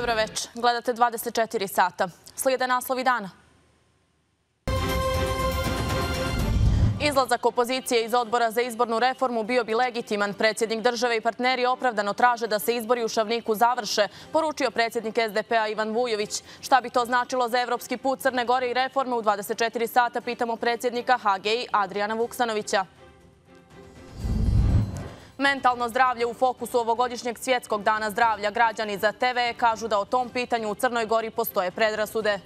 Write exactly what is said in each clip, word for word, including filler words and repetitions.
Dobro večer. Gledate dvadeset četiri sata. Slijede naslovi dana. Izlazak opozicije iz Odbora za izbornu reformu bio bi legitiman. Predsjednik države i partneri opravdano traže da se izbori u Šavniku završe, poručio predsjednik S D P-a Ivan Vujović. Šta bi to značilo za evropski put Crne Gore i reforme u dvadeset četiri sata, pitamo predsjednika H G I Adrijana Vuksanovića. Mentalno zdravlje u fokusu ovogodišnjeg svjetskog dana zdravlja. Građani za T V kažu da o tom pitanju u Crnoj Gori postoje predrasude.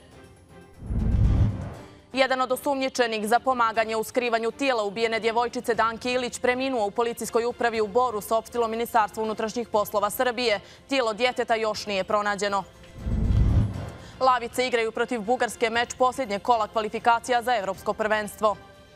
Jedan od osumnjičenih za pomaganje u skrivanju tijela ubijene djevojčice Danke Ilić preminuo u policijskoj upravi u Boru, saopštilo Ministarstvo unutrašnjih poslova Srbije. Tijelo djeteta još nije pronađeno. Lavice igraju protiv Bugarske meč posljednjeg kola kvalifikacija za evropsko prvenstvo.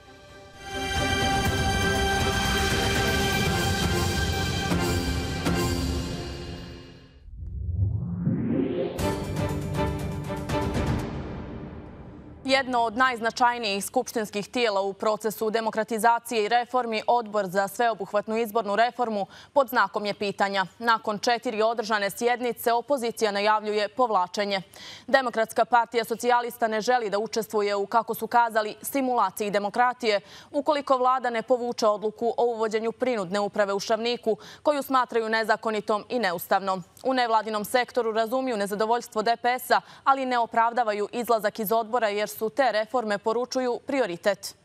Jedno od najznačajnijih skupštinskih tijela u procesu demokratizacije i reformi, Odbor za sveobuhvatnu izbornu reformu, pod znakom je pitanja. Nakon četiri održane sjednice, opozicija najavljuje povlačenje. Demokratska partija socijalista ne želi da učestvuje u, kako su kazali, simulaciji demokratije, ukoliko vlada ne povuče odluku o uvođenju prinudne uprave u Šavniku, koju smatraju nezakonitom i neustavnom. U nevladinom sektoru razumiju nezadovoljstvo D P S-a, ali ne opravdavaju izlazak iz odbora jer su te reforme, poručuju, prioritet.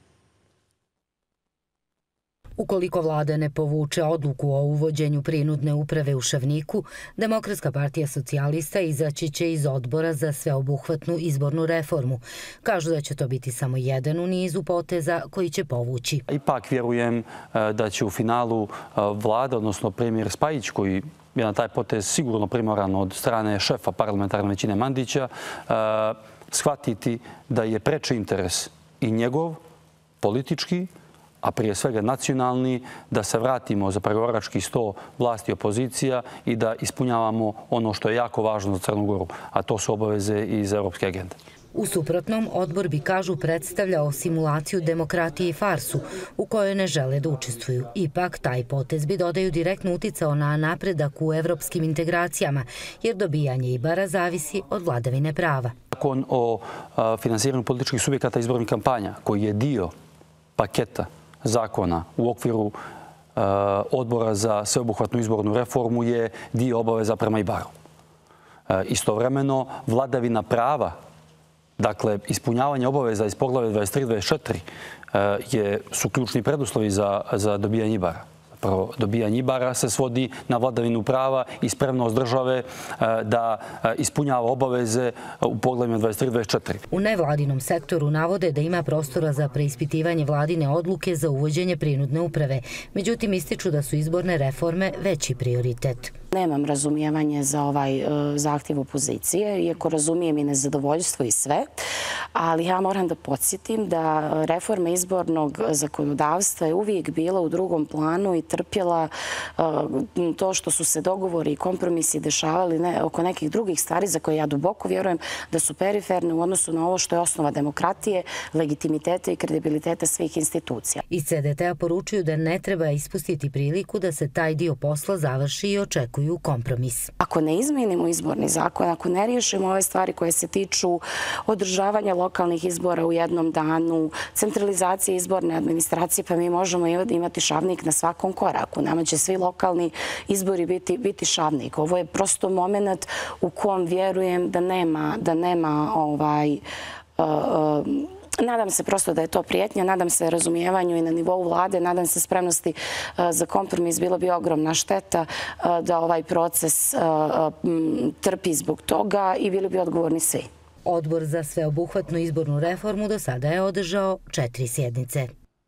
Ukoliko vlada ne povuče odluku o uvođenju prinudne uprave u Šavniku, Demokratska partija socijalista izaći će iz Odbora za sveobuhvatnu izbornu reformu. Kažu da će to biti samo jedan u nizu poteza koji će povući. Ipak vjerujem da će u finalu vlada, odnosno premijer Spajić, koji je na taj potez sigurno primoran od strane šefa parlamentarne većine Mandića, shvatiti da je preči interes i njegov, politički, a prije svega nacionalni, da se vratimo za pregovarački sto vlasti i opozicija i da ispunjavamo ono što je jako važno za Crnu Goru, a to su obaveze iz evropske agende. U suprotnom, odbor bi, kažu, predstavljao simulaciju demokratije i farsu u kojoj ne žele da učestvuju. Ipak, taj potez bi, dodaju, direktno uticao na napredak u evropskim integracijama, jer dobijanje Ibara zavisi od vladavine prava. Zakon o finansiranju političkih subjekata izbornih kampanja, koji je dio paketa zakona u okviru Odbora za sveobuhvatnu izbornu reformu, je dio obaveza prema Ibaru. Istovremeno, vladavina prava, dakle, ispunjavanje obaveza iz poglavlja dvadeset tri dvadeset četiri su ključni preduslovi za dobijanje Ibara. Prvo, dobijanje Ibara se svodi na vladavinu prava i spremnost države da ispunjava obaveze u poglavljima dvadeset tri dvadeset četiri. U nevladinom sektoru navode da ima prostora za preispitivanje vladine odluke za uvođenje prinudne uprave. Međutim, ističu da su izborne reforme veći prioritet. Nemam razumijevanje za ovaj zahtjev opozicije, iako razumijem i nezadovoljstvo i sve, ali ja moram da podsjetim da reforma izbornog zakonodavstva je uvijek bila u drugom planu i trpjela to što su se dogovori i kompromisi dešavali oko nekih drugih stvari za koje ja duboko vjerujem da su periferne u odnosu na ovo što je osnova demokratije, legitimiteta i kredibiliteta svih institucija. Iz C D T-a poručuju da ne treba ispustiti priliku da se taj dio posla završi i očekuju kompromis. Ako ne izmenimo izborni zakon, ako ne riješimo ove stvari koje se tiču održavanja lokalnih izbora u jednom danu, centralizacije izborne administracije, pa mi možemo imati Šavnik na svakom koraku. Nama će svi lokalni izbori biti, biti Šavnik. Ovo je prosto moment u kom vjerujem da nema, da nema ovaj... Uh, uh, Nadam se prosto da je to prijetnja, nadam se razumijevanju i na nivou vlade, nadam se spremnosti za kompromis. Bila bi ogromna šteta da ovaj proces trpi zbog toga i bili bi odgovorni svi. Odbor za sveobuhvatnu izbornu reformu do sada je održao četiri sjednice.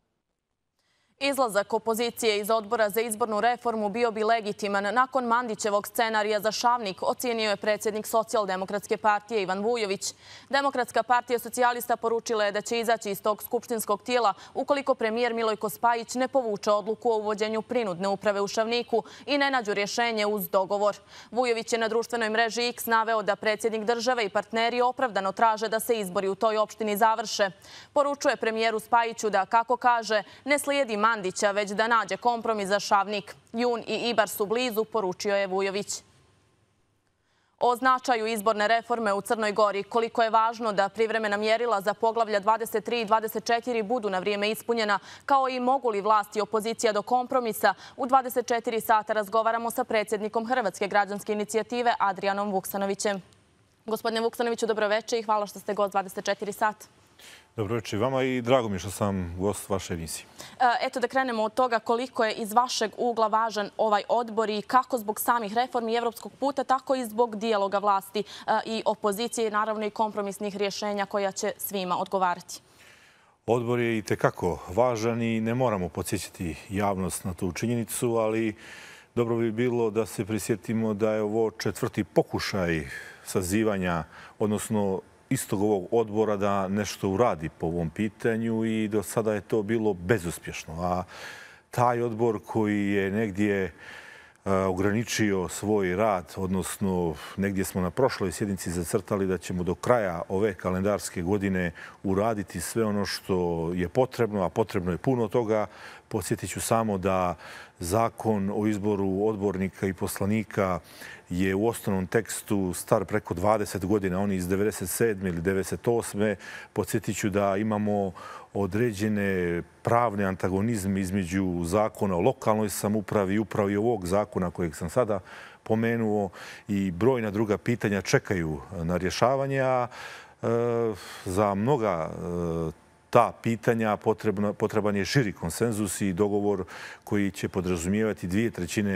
Izlazak opozicije iz Odbora za izbornu reformu bio bi legitiman. Nakon Mandićevog scenarija za Šavnik ocijenio je predsjednik Socijaldemokratske partije Ivan Vujović. Demokratska partija socijalista poručila je da će izaći iz tog skupštinskog tijela ukoliko premijer Milojko Spajić ne povuče odluku o uvođenju prinudne uprave u Šavniku i ne nađu rješenje uz dogovor. Vujović je na društvenoj mreži X naveo da predsjednik države i partneri opravdano traže da se izbori u toj opštini završe. Poručuje premijeru Spajiću da, kako kaže, ne slijedi Mandića, već da nađe kompromis za Šavnik. Jun i Ibar su blizu, poručio je Vujović. O značaju izborne reforme u Crnoj Gori, koliko je važno da privremena mjerila za poglavlja dvadeset tri i dvadeset četiri budu na vrijeme ispunjena, kao i mogu li vlast i opozicija do kompromisa, u dvadeset četiri sata razgovaramo sa predsjednikom Hrvatske građanske inicijative Adrijanom Vuksanovićem. Gospodine Vuksanoviću, dobroveče i hvala što ste gost dvadeset četiri sata. Dobroveče vama i drago mi je što sam gost vaše emisije. Eto da krenemo od toga koliko je iz vašeg ugla važan ovaj odbor i kako zbog samih reformi evropskog puta, tako i zbog dijaloga vlasti i opozicije, naravno i kompromisnih rješenja koja će svima odgovarati. Odbor je i tekako važan i ne moramo podsjećati javnost na tu činjenicu, ali dobro bi bilo da se prisjetimo da je ovo četvrti pokušaj sazivanja, odnosno istog ovog odbora da nešto uradi po ovom pitanju i do sada je to bilo bezuspješno. A taj odbor koji je negdje ograničio svoj rad, odnosno negdje smo na prošloj sjednici zacrtali da ćemo do kraja ove kalendarske godine uraditi sve ono što je potrebno, a potrebno je puno toga. Podsjetit ću samo da zakon o izboru odbornika i poslanika je u osnovnom tekstu star preko dvadeset godina, on je iz devedeset sedme ili devedeset osme. Podsjetit ću da imamo određene pravne antagonizme između zakona o lokalnoj samoupravi i upravo i ovog zakona kojeg sam sada pomenuo i brojna druga pitanja čekaju na rješavanje, a za mnoga ta pitanja potreban je širi konsenzus i dogovor koji će podrazumijevati dvije trećine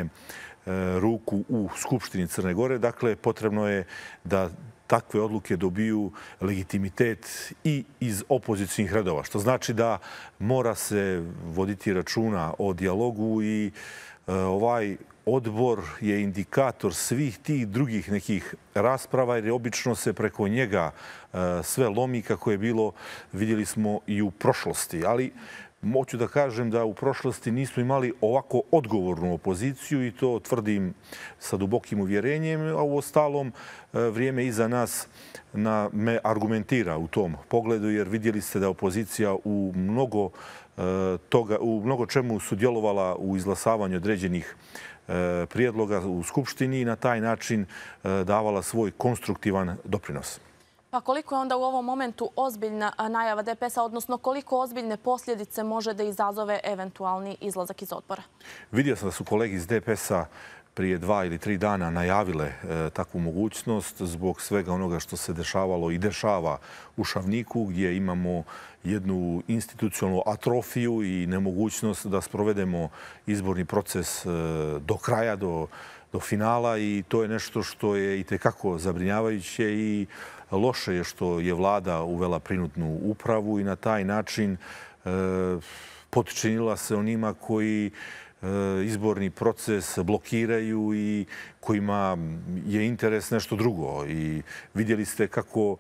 ruku u Skupštini Crne Gore. Dakle, potrebno je da takve odluke dobiju legitimitet i iz opozicijnih redova, što znači da mora se voditi računa o dijalogu i ovaj odbor je indikator svih tih drugih nekih rasprava, jer je obično se preko njega sve lomi kako je bilo, vidjeli smo i u prošlosti. Ali moću da kažem da u prošlosti nismo imali ovako odgovornu opoziciju i to tvrdim sa dubokim uvjerenjem, a u ostalom vrijeme iza nas me argumentira u tom pogledu, jer vidjeli ste da opozicija u mnogo toga, u mnogo čemu sudjelovala u izglasavanju određenih prijedloga u Skupštini i na taj način davala svoj konstruktivan doprinos. Pa koliko je onda u ovom momentu ozbiljna najava D P S-a, odnosno koliko ozbiljne posljedice može da izazove eventualni izlazak iz odbora? Vidio sam da su kolegi iz D P S-a prije dva ili tri dana najavile takvu mogućnost zbog svega onoga što se dešavalo i dešava u Šavniku, gdje imamo jednu institucionalnu atrofiju i nemogućnost da sprovedemo izborni proces do kraja, do, do finala, i to je nešto što je i tekako zabrinjavajuće i loše je što je vlada uvela prinudnu upravu i na taj način e, potčinila se onima koji izborni proces blokiraju i kojima je interes nešto drugo. I vidjeli ste kako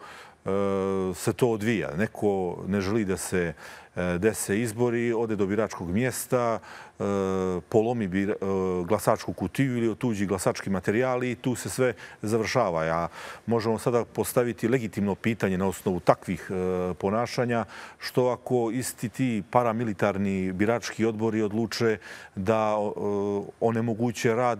se to odvija. Neko ne želi da se dese izbori, ode do biračkog mjesta, polomi glasačku kutiju ili otuđi glasački materijal i tu se sve završava. A možemo sada postaviti legitimno pitanje na osnovu takvih ponašanja, što ako isti ti paramilitarni birački odbori odluče da onemoguće rad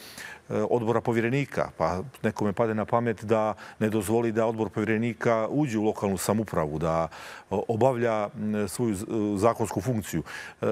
odbora povjerenika, pa nekome pade na pamet da ne dozvoli da odbor povjerenika uđe u lokalnu samoupravu, da obavlja svoju zakonsku funkciju.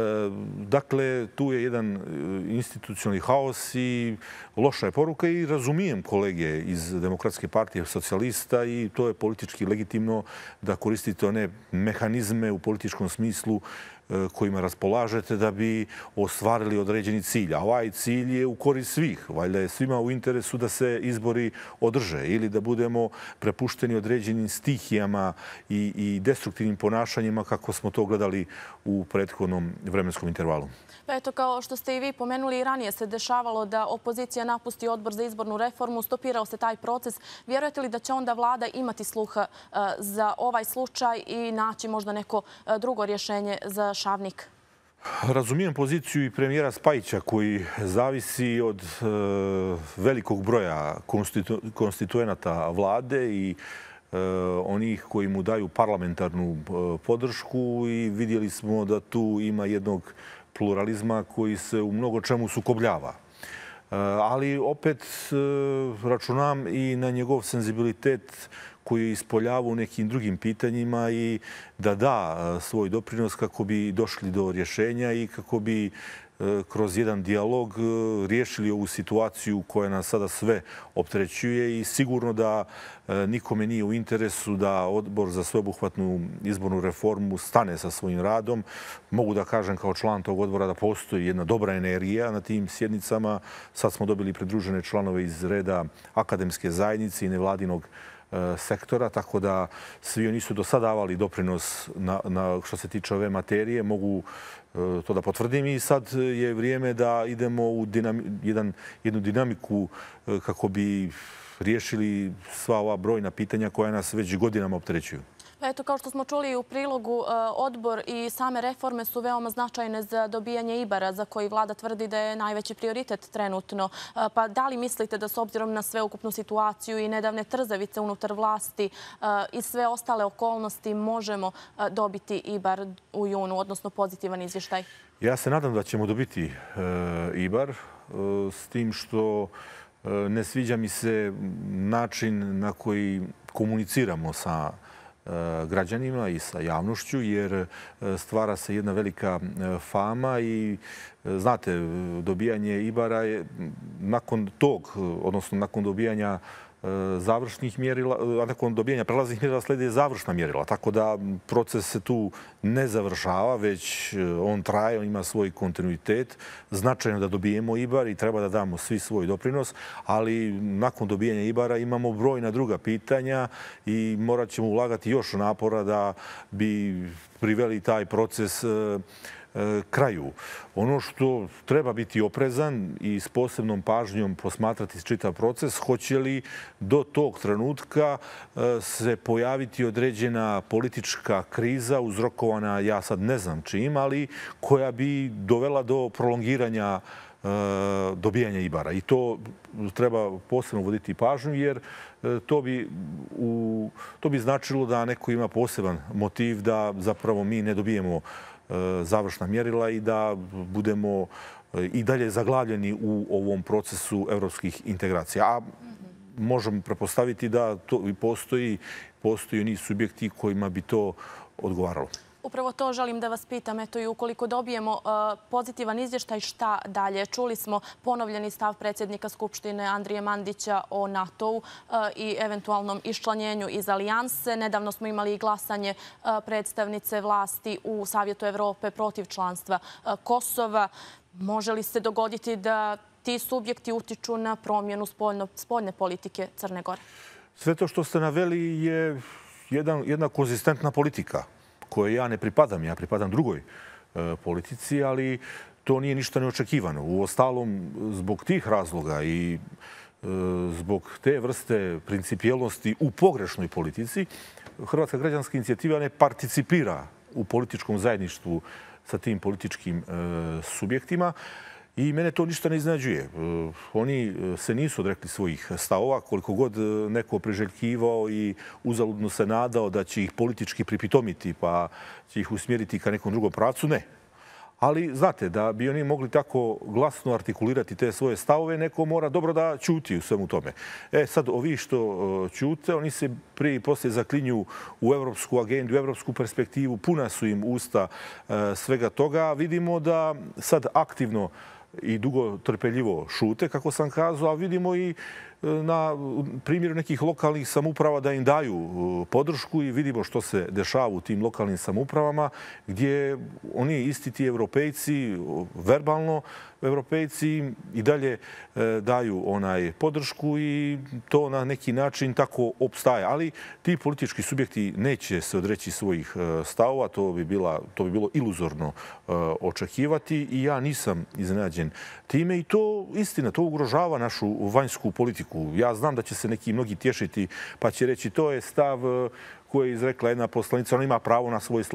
Dakle, tu je jedan institucionalni haos i loša je poruka i razumijem kolege iz Demokratske partije socijalista i to je politički legitimno da koristite one mehanizme u političkom smislu kojima raspolažete da bi ostvarili određeni cilj. A ovaj cilj je u korist svih. Valjda je svima u interesu da se izbori održe ili da budemo prepušteni određenim stihijama i, i destruktivnim ponašanjima kako smo to gledali u prethodnom vremenskom intervalu. Pa eto, kao što ste i vi pomenuli, i ranije se dešavalo da opozicija napusti odbor za izbornu reformu, stopirao se taj proces. Vjerujete li da će onda vlada imati sluha za ovaj slučaj i naći možda neko drugo rješenje za Šavnik? Razumijem poziciju i premijera Spajića koji zavisi od velikog broja konstituenata vlade i onih koji mu daju parlamentarnu podršku i vidjeli smo da tu ima jednog pluralizma koji se u mnogo čemu sukobljava. Ali opet računam i na njegov senzibilitet koji je ispoljavao u nekim drugim pitanjima i da da svoj doprinos kako bi došli do rješenja i kako bi kroz jedan dijalog riješili ovu situaciju koja nas sada sve opterećuje i sigurno da nikome nije u interesu da Odbor za sveobuhvatnu izbornu reformu stane sa svojim radom. Mogu da kažem kao član tog odbora da postoji jedna dobra energija na tim sjednicama. Sad smo dobili pridružene članove iz reda akademske zajednice i nevladinog sektora, tako da svi oni su do sada davali doprinos na, na što se tiče ove materije. Mogu to da potvrdim i sad je vrijeme da idemo u dinami, jedan, jednu dinamiku kako bi riješili sva ova brojna pitanja koja nas već godinama opterećuju. Eto, kao što smo čuli u prilogu, odbor i same reforme su veoma značajne za dobijanje Ibara, za koji vlada tvrdi da je najveći prioritet trenutno. Pa da li mislite da s obzirom na sveukupnu situaciju i nedavne trzavice unutar vlasti i sve ostale okolnosti možemo dobiti Ibar u junu, odnosno pozitivan izvještaj? Ja se nadam da ćemo dobiti Ibar, s tim što ne sviđa mi se način na koji komuniciramo sa građanima i sa javnošću, jer stvara se jedna velika fama i znate, dobijanje Ibara je nakon tog, odnosno nakon dobijanja završnih mjerila, a nakon dobijanja prelaznih mjerila slijede završna mjerila. Tako da proces se tu ne završava, već on traje, on ima svoj kontinuitet. Značajno da dobijemo Ibar i treba da damo svi svoj doprinos, ali nakon dobijanja Ibara imamo brojna druga pitanja i morat ćemo ulagati još napora da bi priveli taj proces kraju. Ono što treba biti oprezan i s posebnom pažnjom posmatrati čitav proces, hoće li do tog trenutka se pojaviti određena politička kriza uzrokovana, ja sad ne znam čim, ali koja bi dovela do prolongiranja dobijanja Ibara. I to treba posebno voditi pažnju, jer to bi, u, to bi značilo da neko ima poseban motiv da zapravo mi ne dobijemo završna mjerila i da budemo i dalje zaglavljeni u ovom procesu evropskih integracija. A možemo prepostaviti da to i postoji, postoji oni subjekti kojima bi to odgovaralo. Upravo to želim da vas pitam. Eto, i ukoliko dobijemo pozitivan izvještaj, šta dalje? Čuli smo ponovljeni stav predsjednika Skupštine Andrije Mandića o NATO-u i eventualnom iščlanjenju iz alijanse. Nedavno smo imali i glasanje predstavnice vlasti u Savjetu Evrope protiv članstva Kosova. Može li se dogoditi da ti subjekti utiču na promjenu spoljne politike Crne Gore? Sve to što ste naveli je jedan, jedna konzistentna politika koje ja ne pripadam. Ja pripadam drugoj e, politici, ali to nije ništa neočekivano. Uostalom, zbog tih razloga i e, zbog te vrste principijelnosti u pogrešnoj politici, Hrvatska građanska inicijativa ne participira u političkom zajedništvu sa tim političkim e, subjektima. I mene to ništa ne iznenađuje. Oni se nisu odrekli svojih stavova, koliko god neko priželjkivao i uzaludno se nadao da će ih politički pripitomiti pa će ih usmjeriti ka nekom drugom pravcu. Ne. Ali, znate, da bi oni mogli tako glasno artikulirati te svoje stavove, neko mora dobro da ćuti u svemu tome. E, sad, ovi što ćute, oni se prije i poslije zaklinju u evropsku agendu, u evropsku perspektivu. Puna su im usta svega toga. Vidimo da sad aktivno i dugo trpeljivo šute, kako sam kazao, a vidimo i na primjeru nekih lokalnih samouprava da im daju podršku i vidimo što se dešava u tim lokalnim samoupravama, gdje oni isti ti evropejci, verbalno evropejci, i dalje daju onaj podršku i to na neki način tako opstaje. Ali ti politički subjekti neće se odreći svojih stavova, to bi, bila, to bi bilo iluzorno očekivati i ja nisam iznenađen time i to istina, to ugrožava našu vanjsku politiku. Ja znam da će se neki mnogi tješiti pa će reći to je stav koji je izrekla jedna poslanica, ona ima pravo na svoj stav.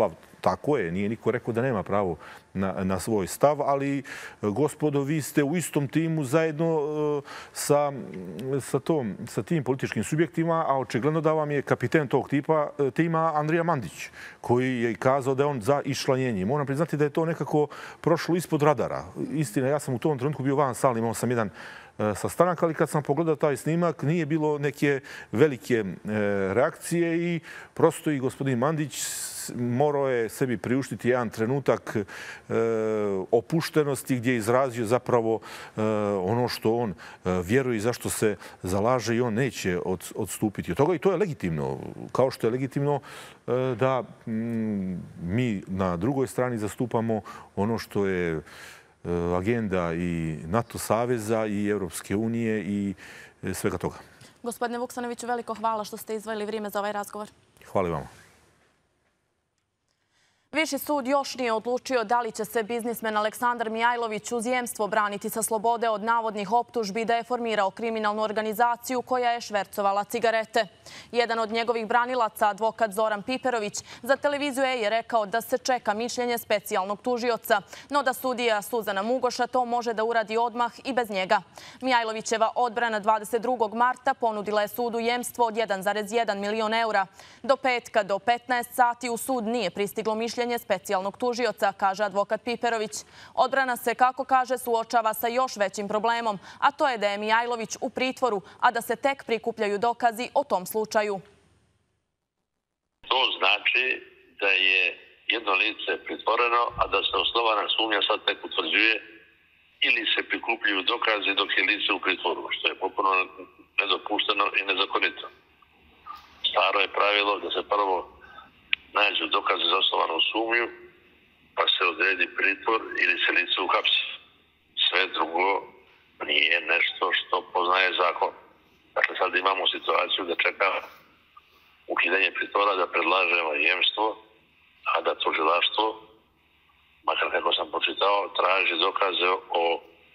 tako je, nije niko rekao da nema pravo na, na svoj stav, ali gospodo, vi ste u istom timu zajedno sa, sa, tom, sa tim političkim subjektima, a očigledno da vam je kapiten tog tipa, tima Andrija Mandić, koji je kazao da je on za iščlanjenje. Moram priznati da je to nekako prošlo ispod radara. Istina, ja sam u tom trenutku bio van sali, imao sam jedan sastanak, ali kad sam pogledao taj snimak nije bilo neke velike reakcije i prosto i gospodin Mandić morao je sebi priuštiti jedan trenutak opuštenosti gdje je izrazio zapravo ono što on vjeruje i zašto se zalaže i on neće odstupiti od toga. I to je legitimno. Kao što je legitimno da mi na drugoj strani zastupamo ono što je agenda i NATO saveza i Europske unije i svega toga. Gospodine Vuksanoviću, veliko hvala što ste izdvojili vrijeme za ovaj razgovor. Hvala i vama. Viši sud još nije odlučio da li će se biznismen Aleksandar Mijajlović uz jemstvo braniti sa slobode od navodnih optužbi da je formirao kriminalnu organizaciju koja je švercovala cigarete. Jedan od njegovih branilaca, advokat Zoran Piperović, za televiziju E je rekao da se čeka mišljenje specijalnog tužioca, no da sudija Suzana Mugoša to može da uradi odmah i bez njega. Mijajlovićeva odbrana dvadeset drugog marta ponudila je sudu jemstvo od jedan zarez jedan milion eura. Do petka do petnaest sati u sud nije pristiglo mišljenje specijalnog tužioca, kaže advokat Piperović. Odbrana se, kako kaže, suočava sa još većim problemom, a to je da je Mijajlović u pritvoru, a da se tek prikupljaju dokazi o tom slučaju. To znači da je jedno lice pritvoreno, a da se osnovana sumnja sad tek utvrđuje ili se prikupljaju dokazi dok je lice u pritvoru, što je potpuno nedopušteno i nezakonito. Staro je pravilo da se prvo nađu dokaze za osnovanu sumnju, pa se odredi pritvor ili se lice uhapsi. Sve drugo nije nešto što poznaje zakon. Dakle, sad imamo situaciju da čekamo ukidanje pritvora, da predlažemo jemstvo, a da tužilaštvo, makar kako sam počitao, traži dokaze o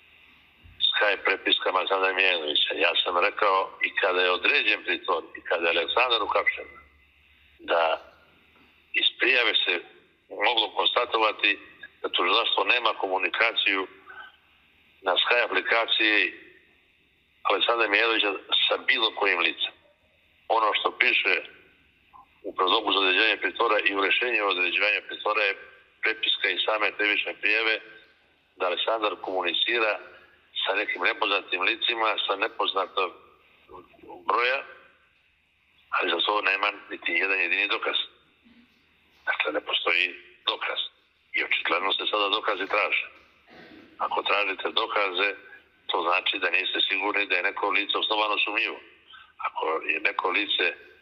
Skype prepiskama Aleksandra Mijajlovića. Ja sam rekao i kada je određen pritvor i kada je Aleksandar uhapšen, da iz prijave se moglo konstatovati da tužilaštvo nema komunikaciju na Skype aplikaciji Aleksandra Mijajlovića sa bilo kojim licem. Ono što piše u predlogu za određivanje pritvora i u rješenju o određivanju pritvora je prepiska i same krivične prijave da Aleksandar komunicira sa nekim nepoznatim licima, sa nepoznatog broja, ali za to nema niti jedan jedini dokaz. Dakle, ne postoji dokaz. I očigledno se sada dokazi traže. Ako tražite dokaze, to znači da niste sigurni da je neko lice osnovano sumnjivo. Ako je neko lice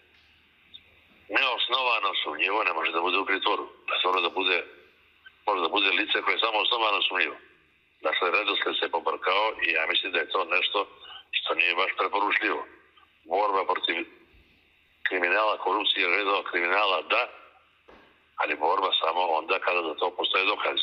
neosnovano sumnjivo, ne može da bude u pritvoru. Da da bude, može da bude lice koje je samo osnovano sumnjivo. Dakle, redosled se pobrkao i ja mislim da je to nešto što nije baš preporučljivo. Borba protiv kriminala, korupcije, redova kriminala, da, ali borba samo onda kada za to postoje dokazi.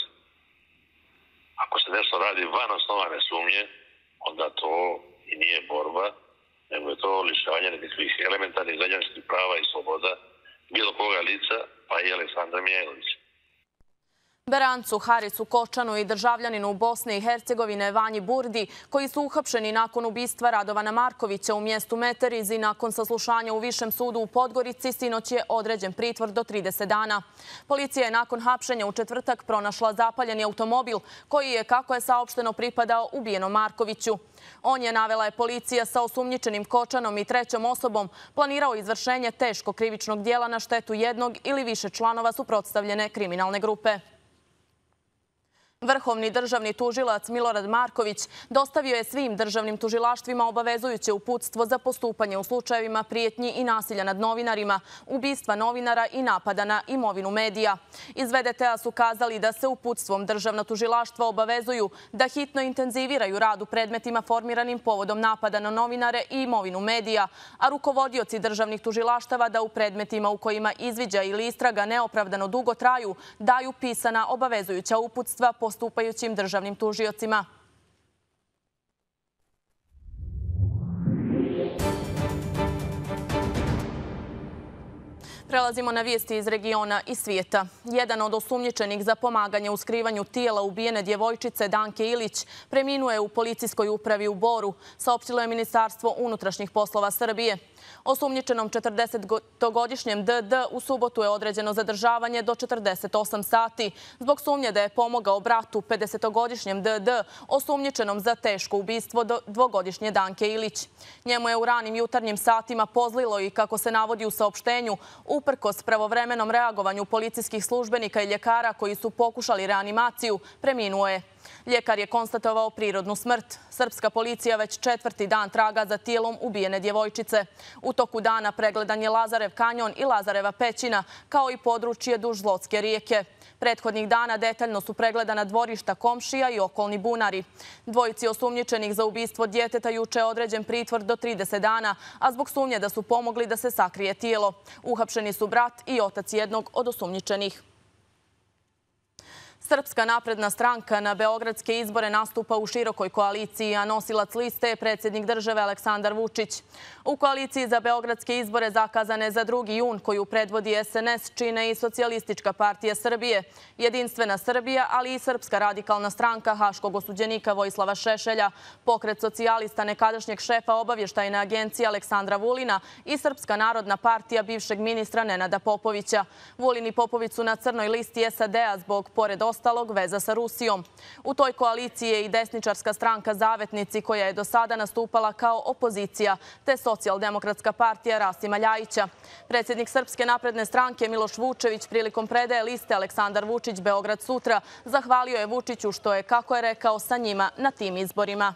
Ako se nešto radi van osnovane sumnje, onda to i nije borba, nego je to lišavanje nekakvih elementarnih građanskih prava i sloboda bilo koga lica, pa i Aleksandra Mijajlovića. Berancu, Harisu Kočanu i državljaninu u Bosne i Hercegovine Vanji Burdi, koji su uhapšeni nakon ubistva Radovana Markovića u mjestu Meteriz i nakon saslušanja u Višem sudu u Podgorici, sinoć je određen pritvor do trideset dana. Policija je nakon hapšenja u četvrtak pronašla zapaljeni automobil koji je, kako je saopšteno, pripadao ubijenom Markoviću. On je, navela je policija, sa osumnjičenim Kočanom i trećom osobom planirao izvršenje teškog krivičnog dijela na štetu jednog ili više članova suprotstavljene kriminalne grupe. Vrhovni državni tužilac Milorad Marković dostavio je svim državnim tužilaštvima obavezujuće uputstvo za postupanje u slučajevima prijetnji i nasilja nad novinarima, ubistva novinara i napada na imovinu medija. Iz V D T-a su kazali da se uputstvom državna tužilaštva obavezuju da hitno intenziviraju rad u predmetima formiranim povodom napada na novinare i imovinu medija, a rukovodioci državnih tužilaštava da u predmetima u kojima izviđaj ili istraga neopravdano dugo traju daju pisana obavezujuća uputstva postupajućim državnim tužiocima. Prelazimo na vijesti iz regiona i svijeta. Jedan od osumnjičenih za pomaganje u skrivanju tijela ubijene djevojčice Danke Ilić preminuo je u policijskoj upravi u Boru, saopštilo je Ministarstvo unutrašnjih poslova Srbije. Osumnjičenom četrdesetogodišnjem D D u subotu je određeno zadržavanje do četrdeset osam sati zbog sumnje da je pomogao bratu pedesetogodišnjem D D osumnjičenom za teško ubistvo dvogodišnje Danke Ilić. Njemu je u ranim jutarnjim satima pozlilo i, kako se navodi u saopštenju, uprkos pravovremenom reagovanju policijskih službenika i ljekara koji su pokušali reanimaciju, preminuo je. Ljekar je konstatovao prirodnu smrt. Srpska policija već četvrti dan traga za tijelom ubijene djevojčice. U toku dana pregledan je Lazarev kanjon i Lazareva pećina, kao i područje duž Zlotske rijeke. Prethodnih dana detaljno su pregledana dvorišta komšija i okolni bunari. Dvojici osumnjičenih za ubistvo djeteta juče je određen pritvor do trideset dana, a zbog sumnje da su pomogli da se sakrije tijelo. Uhapšeni su brat i otac jednog od osumnjičenih. Srpska napredna stranka na beogradske izbore nastupa u širokoj koaliciji, a nosilac liste je predsjednik države Aleksandar Vučić. U koaliciji za beogradske izbore zakazane za drugi jun, koju predvodi S N S, čine i Socijalistička partija Srbije, Jedinstvena Srbija, ali i Srpska radikalna stranka haškog osuđenika Vojislava Šešelja, Pokret socijalista nekadašnjeg šefa obavještajne agencije Aleksandra Vulina i Srpska narodna partija bivšeg ministra Nenada Popovića. Vulin i Popović su na crnoj listi S A D-a zbog, pored ostalog, veza sa Rusijom. U toj koaliciji je i desničarska stranka Zavetnici, koja je do sada nastupala kao opozicija, te Socijaldemokratska partija Rasima Ljajića. Predsjednik Srpske napredne stranke Miloš Vučević prilikom predaje liste Aleksandar Vučić Beograd sutra zahvalio je Vučiću što je, kako je rekao, sa njima na tim izborima.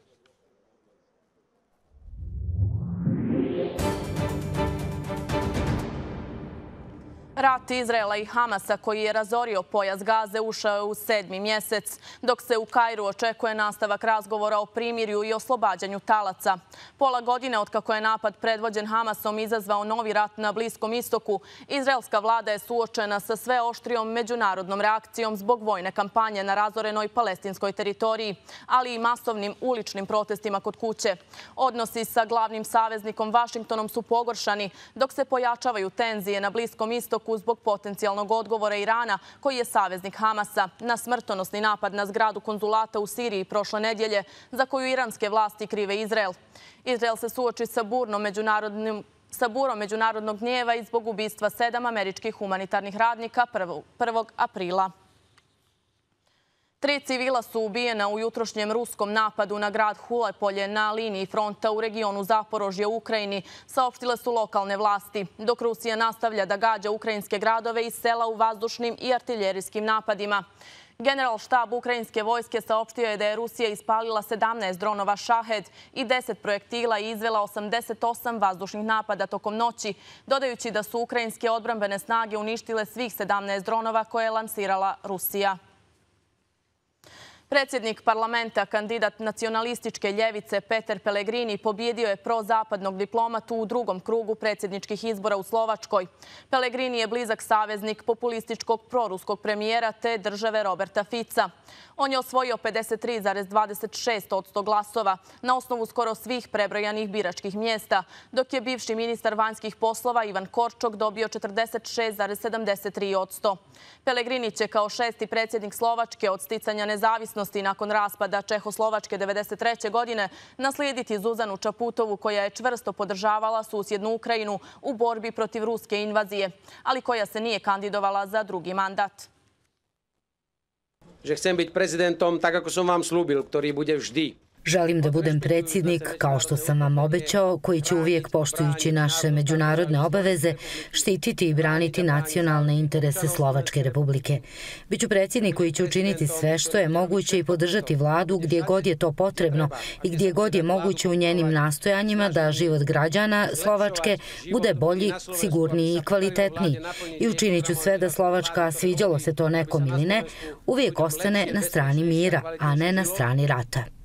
Rat Izraela i Hamasa, koji je razorio pojas Gaze, ušao je u sedmi mjesec, dok se u Kairu očekuje nastavak razgovora o primirju i oslobađanju talaca. Pola godine od kako je napad predvođen Hamasom izazvao novi rat na Bliskom istoku, izraelska vlada je suočena sa sve oštrijom međunarodnom reakcijom zbog vojne kampanje na razorenoj palestinskoj teritoriji, ali i masovnim uličnim protestima kod kuće. Odnosi sa glavnim saveznikom Vašingtonom su pogoršani, dok se pojačavaju tenzije na Bliskom istoku zbog potencijalnog odgovora Irana, koji je saveznik Hamasa, na smrtonosni napad na zgradu konzulata u Siriji prošle nedjelje, za koju iranske vlasti krive Izrael. Izrael se suoči sa burnom međunarodnim sa burom međunarodnog gnjeva i zbog ubistva sedam američkih humanitarnih radnika prvog aprila. Tri civila su ubijena u jutrošnjem ruskom napadu na grad Hulepolje na liniji fronta u regionu Zaporožje u Ukrajini, saopštile su lokalne vlasti, dok Rusija nastavlja da gađa ukrajinske gradove i sela u vazdušnim i artiljerijskim napadima. General štab ukrajinske vojske saopštio je da je Rusija ispalila sedamnaest dronova Šahed i deset projektila i izvela osamdeset osam vazdušnih napada tokom noći, dodajući da su ukrajinske odbrambene snage uništile svih sedamnaest dronova koje je lansirala Rusija. Predsjednik parlamenta, kandidat nacionalističke ljevice Peter Pellegrini, pobjedio je prozapadnog diplomatu u drugom krugu predsjedničkih izbora u Slovačkoj. Pellegrini je blizak saveznik populističkog proruskog premijera te države Roberta Fica. On je osvojio pedeset tri zarez dvadeset šest posto glasova na osnovu skoro svih prebrojanih biračkih mjesta, dok je bivši ministar vanjskih poslova Ivan Korčok dobio četrdeset šest zarez sedamdeset tri posto. Pellegrini će kao šesti predsjednik Slovačke od sticanja nezavisnosti nakon raspada Čehoslovačke devedeset treće godine naslijediti Zuzanu Čaputovu, koja je čvrsto podržavala susjednu Ukrajinu u borbi protiv ruske invazije, ali koja se nije kandidovala za drugi mandat. Že chcem byť prezidentom, tak ako som vám slúbil, ktorý bude vždy. Želim da budem predsjednik, kao što sam vam obećao, koji će uvijek, poštujući naše međunarodne obaveze, štititi i braniti nacionalne interese Slovačke republike. Biću predsjednik koji će učiniti sve što je moguće i podržati vladu gdje god je to potrebno i gdje god je moguće u njenim nastojanjima da život građana Slovačke bude bolji, sigurniji i kvalitetniji. I učinit ću sve da Slovačka, sviđalo se to nekom ili ne, uvijek ostane na strani mira, a ne na strani rata.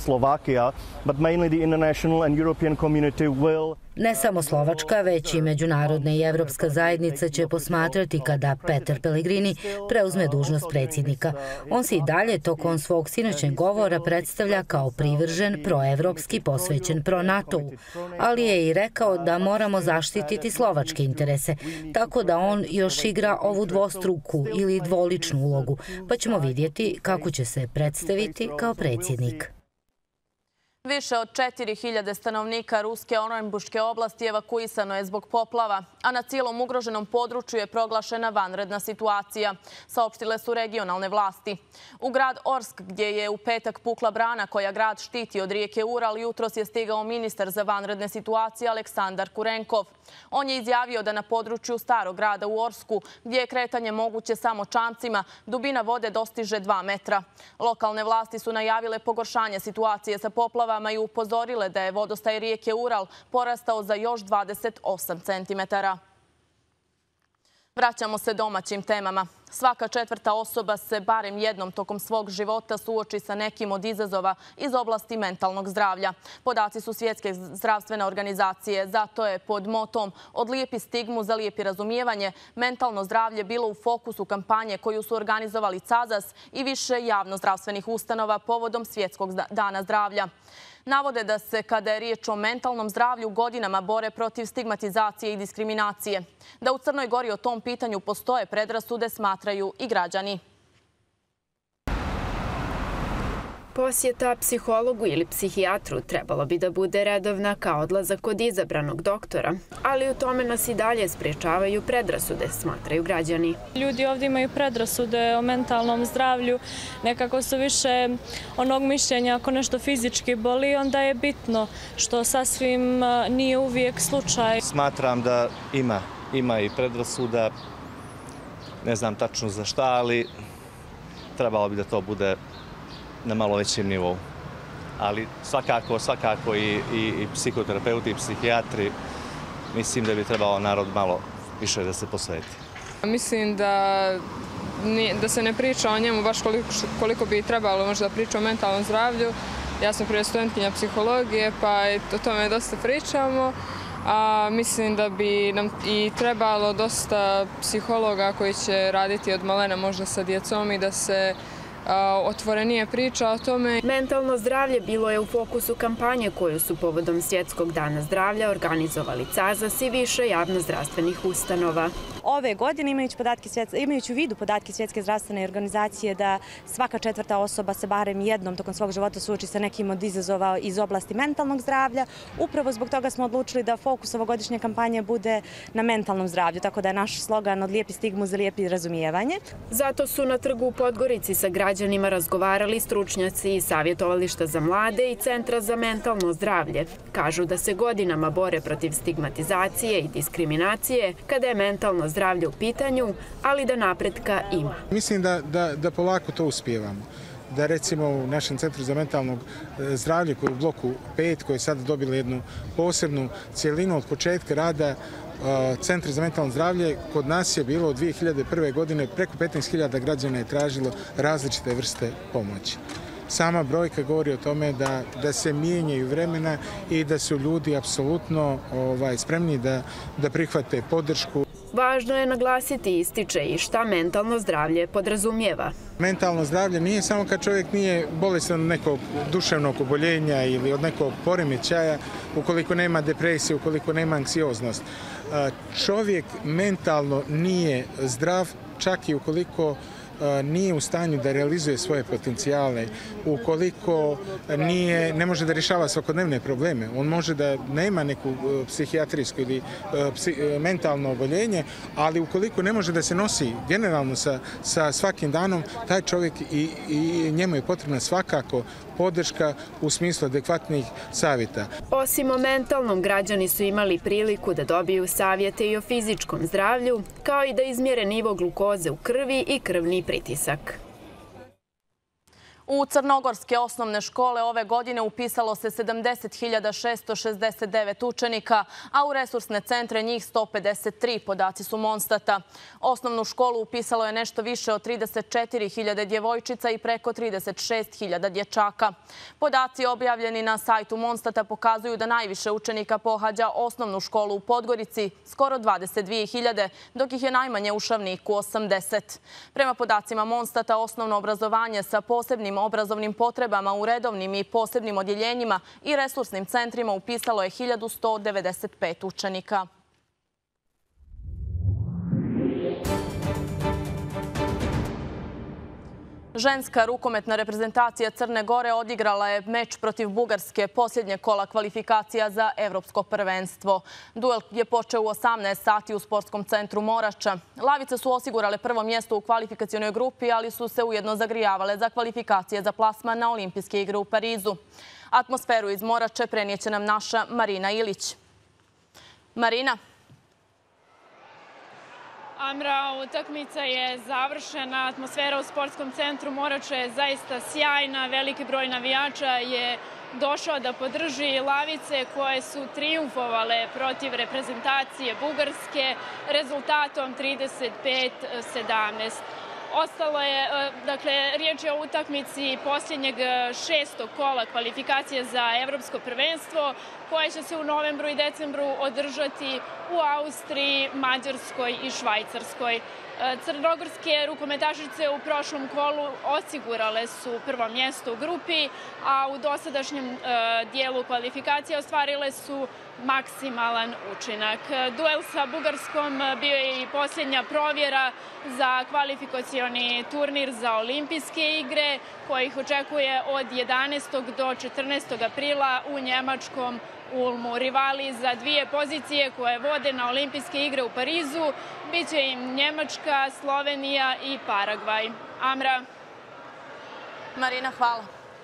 Slovakia, but mainly the international and European community will. Ne samo Slovačka, već i međunarodna i evropska zajednica će posmatrati kada Peter Pellegrini preuzme dužnost predsjednika. On se i dalje tokom svog sinoćnjeg govora predstavlja kao privržen, proevropski, posvećen pro-NATO-u, ali je i rekao da moramo zaštititi slovačke interese, tako da on još igra ovu dvostruku ili dvoličnu ulogu, pa ćemo vidjeti kako će se predstaviti kao predsjednik. Više od četiri hiljade stanovnika Ruske Oranbuške oblasti evakuisano je zbog poplava, a na cijelom ugroženom području je proglašena vanredna situacija, saopštile su regionalne vlasti. U grad Orsk, gdje je u petak pukla brana koja grad štiti od rijeke Ural, jutros je stigao ministar za vanredne situacije Aleksandar Kurenkov. On je izjavio da na području starog grada u Orsku, gdje je kretanje moguće samo čamcima, dubina vode dostiže dva metra. Lokalne vlasti su najavile pogoršanje situacije sa poplavama i upozorile da je vodostaj rijeke Ural porastao za još dvadeset osam centimetara. Vraćamo se domaćim temama. Svaka četvrta osoba se barem jednom tokom svog života suoči sa nekim od izazova iz oblasti mentalnog zdravlja. Podaci su Svjetske zdravstvene organizacije. Zato je pod motom "Od lijepi stigmu za lijepi razumijevanje" mentalno zdravlje bilo u fokusu kampanje koju su organizovali CAZAS i više javno-zdravstvenih ustanova povodom Svjetskog dana zdravlja. Navode da se, kada je riječ o mentalnom zdravlju, godinama bore protiv stigmatizacije i diskriminacije. Da u Crnoj Gori o tom pitanju postoje predrasude, smatraju i građani. Posjeta psihologu ili psihijatru trebalo bi da bude redovna kao odlazak kod izabranog doktora, ali u tome nas i dalje sprječavaju predrasude, smatraju građani. Ljudi ovdje imaju predrasude o mentalnom zdravlju, nekako su više onog mišljenja ako nešto fizički boli, onda je bitno, što sasvim nije uvijek slučaj. Smatram da ima, ima i predrasuda, ne znam tačno za šta, ali trebalo bi da to bude na malo većem nivou. Ali svakako, svakako i, i, i psihoterapeuti i psihijatri, mislim da bi trebalo narod malo više da se posveti. Mislim da, da se ne priča o njemu baš koliko, koliko bi trebalo možda priča o mentalnom zdravlju. Ja sam prije studentkinja psihologije, pa o tome dosta pričamo. A mislim da bi nam i trebalo dosta psihologa koji će raditi od malena možda sa djecom i da se otvorenije priča o tome. Mentalno zdravlje bilo je u fokusu kampanje koju su povodom Svjetskog dana zdravlja organizovali CAZAS i više javno-zdravstvenih ustanova. Ove godine, imajući, podatke, imajući u vidu podatke Svjetske zdravstvene organizacije da svaka četvrta osoba se barem jednom tokom svog života suoči sa nekim od izazova iz oblasti mentalnog zdravlja, upravo zbog toga smo odlučili da fokus ovogodišnje kampanje bude na mentalnom zdravlju, tako da je naš slogan "Od lijepi stigmu za lijepi razumijevanje". Zato su na trgu u Podgorici sa građanima razgovarali stručnjaci iz Savjetovališta za mlade i Centra za mentalno zdravlje. Kažu da se godinama bore protiv stigmatizacije i diskriminacije kada je mentalno zdravlje u pitanju, ali da napretka ima. Mislim da, da, da polako to uspijevamo. Da recimo u našem Centru za mentalno zdravlje koji je u bloku pet, koji je sada dobili jednu posebnu cijelinu od početka rada Centra za mentalno zdravlje, kod nas je bilo od dvije hiljade prve. godine preko petnaest hiljada građana je tražilo različite vrste pomoći. Sama brojka govori o tome da, da se mijenjaju vremena i da su ljudi apsolutno ovaj, spremni da, da prihvate podršku. Važno je naglasiti, ističe, i šta mentalno zdravlje podrazumijeva. Mentalno zdravlje nije samo kad čovjek nije bolestan od nekog duševnog oboljenja ili od nekog poremećaja, ukoliko nema depresije, ukoliko nema anksioznost. Čovjek mentalno nije zdrav, čak i ukoliko nije u stanju da realizuje svoje potencijale, ukoliko nije, ne može da rješava svakodnevne probleme. On može da nema neku psihijatrijsku ili psi, mentalno oboljenje, ali ukoliko ne može da se nosi generalno sa, sa svakim danom, taj čovjek i, i njemu je potrebna svakako podrška u smislu adekvatnih savjeta. Osim o mentalnom, građani su imali priliku da dobiju savjete i o fizičkom zdravlju, kao i da izmjere nivo glukoze u krvi i krvni pritisak. U crnogorske osnovne škole ove godine upisalo se sedamdeset hiljada šesto šezdeset devet učenika, a u resursne centre njih sto pedeset tri, podaci su Monstata. Osnovnu školu upisalo je nešto više od trideset četiri hiljade djevojčica i preko trideset šest hiljada dječaka. Podaci objavljeni na sajtu Monstata pokazuju da najviše učenika pohađa osnovnu školu u Podgorici, skoro dvadeset dvije hiljade, dok ih je najmanje u Šavniku, osamdeset. Prema podacima Monstata, osnovno obrazovanje sa posebnim obrazovnim potrebama u redovnim i posebnim odjeljenjima i resursnim centrima upisalo je hiljadu sto devedeset pet učenika. Ženska rukometna reprezentacija Crne Gore odigrala je meč protiv Bugarske, posljednje kola kvalifikacija za evropsko prvenstvo. Duel je počeo u osamnaest sati u sportskom centru Morača. Lavice su osigurale prvo mjesto u kvalifikacionoj grupi, ali su se ujedno zagrijavale za kvalifikacije za plasman na olimpijske igre u Parizu. Atmosferu iz Morače prenijeće nam naša Marina Ilić. Marina. Amra, utakmica je završena. Atmosfera u sportskom centru Morača je zaista sjajna. Veliki broj navijača je došao da podrži Lavice koje su trijumfovale protiv reprezentacije Bugarske rezultatom trideset pet sedamnaest. Ostalo je, dakle, riječ je o utakmici posljednjeg šestog kola kvalifikacije za evropsko prvenstvo koje će se u novembru i decembru održati u Austriji, Mađarskoj i Švajcarskoj. Crnogorske rukometašice u prošlom kolu osigurale su prvo mjesto u grupi, a u dosadašnjem dijelu kvalifikacije ostvarile su maksimalan učinak. Duel sa Bugarskom bio je i posljednja provjera za kvalifikacioni turnir za olimpijske igre koji ih očekuje od jedanaestog do četrnaestog aprila u njemačkom Ulmu. Rivali za dvije pozicije koje vode na olimpijske igre u Parizu biće im Njemačka, Slovenija i Paragvaj. Amra. Marina, hvala.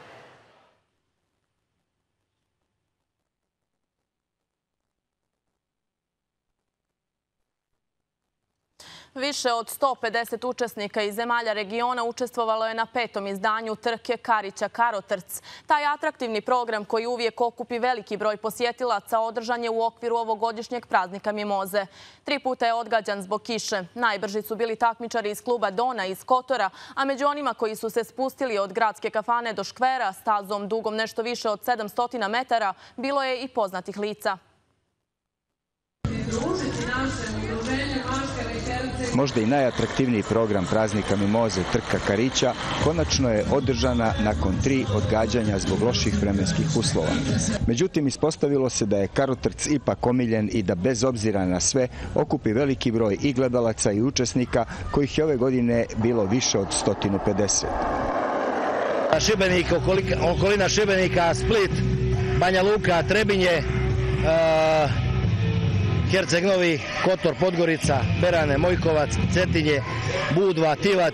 Više od sto pedeset učesnika iz zemalja regiona učestvovalo je na petom izdanju trke Karića Karotrc. Taj atraktivni program koji uvijek okupi veliki broj posjetilaca održan je u okviru ovogodišnjeg praznika Mimoze. Tri puta je odgađan zbog kiše. Najbrži su bili takmičari iz kluba Dona iz Kotora, a među onima koji su se spustili od gradske kafane do škvera stazom dugom nešto više od sedamsto metara bilo je i poznatih lica. Možda i najatraktivniji program praznika Mimoze, trka Karića, konačno je održana nakon tri odgađanja zbog loših vremenskih uslova. Međutim, ispostavilo se da je Karotrc ipak omiljen i da bez obzira na sve okupi veliki broj i gledalaca i učesnika, kojih je ove godine bilo više od sto pedeset. Šibenik, okolina Šibenika, Split, Banja Luka, Trebinje, Herceg Novi, Kotor, Podgorica, Berane, Mojkovac, Cetinje, Budva, Tivat,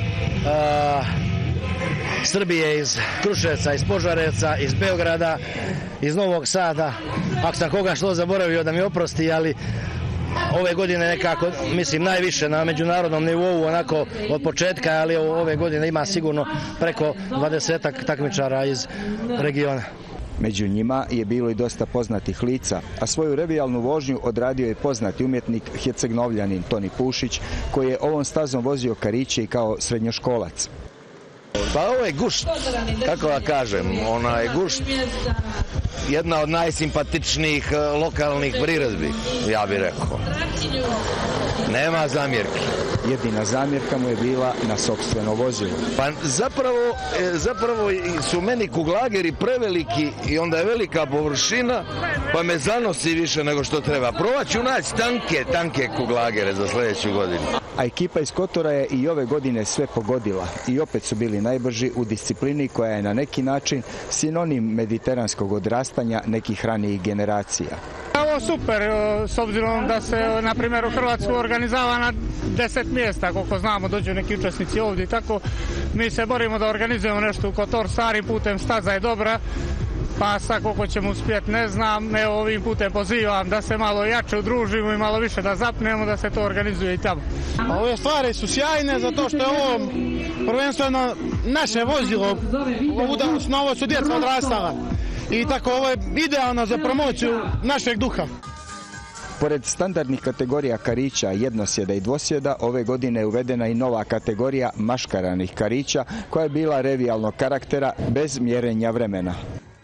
Srbije iz Kruševca, iz Požarevca, iz Beograda, iz Novog Sada. Ako sam koga što zaboravio da mi oprosti, ali ove godine nekako, mislim, najviše na međunarodnom nivou, onako od početka, ali ove godine ima sigurno preko dvadesetak takmičara iz regiona. Među njima je bilo i dosta poznatih lica, a svoju revijalnu vožnju odradio je poznati umjetnik Herceg-Novljanin Toni Pušić, koji je ovom stazom vozio Kariće i kao srednjoškolac. Pa ovo je gušt, kako da kažem, ona je gušt, jedna od najsimpatičnijih lokalnih priredbi, ja bih rekao. Nema zamjerki. Jedina zamjerka mu je bila na sopstveno vozilo. Pa zapravo, zapravo su meni kuglageri preveliki i onda je velika površina, pa me zanosi više nego što treba. Probat ću naći tanke, tanke kuglagere za sljedeću godinu. A ekipa iz Kotora je i ove godine sve pogodila i opet su bili najbrži u disciplini koja je na neki način sinonim mediteranskog odrastanja nekih ranijih generacija. Ovo super, s obzirom da se, na primjer, u Hrvatsku organizava na deset mjesta, koliko znamo, dođu neki učesnici ovdje i tako. Mi se borimo da organizujemo nešto u Kotor, starim putem, staza je dobra, pa sad koliko ćemo uspjeti ne znam. Evo ovim putem pozivam da se malo jače udružimo i malo više da zapnemo da se to organizuje i tamo. Ove stvari su sjajne zato što je ovo prvenstveno naše vozilo. Ovo su djeca odrastala i tako ovo je idealno za promociju našeg duha. Pored standardnih kategorija karića, jednosjeda i dvosjeda, ove godine je uvedena i nova kategorija maškaranih karića koja je bila revijalnog karaktera bez mjerenja vremena.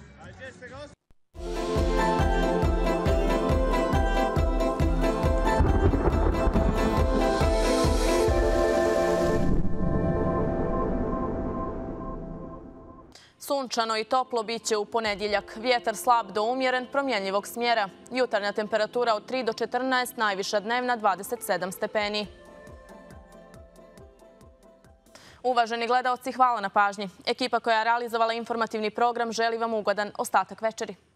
Sunčano i toplo biće u ponedjeljak. Vjetar slab do umjeren, promjenjivog smjera. Jutarnja temperatura od tri do četrnaest, najviša dnevna dvadeset sedam stepeni. Uvaženi gledaoci, hvala na pažnji. Ekipa koja je realizovala informativni program želi vam ugodan ostatak večeri.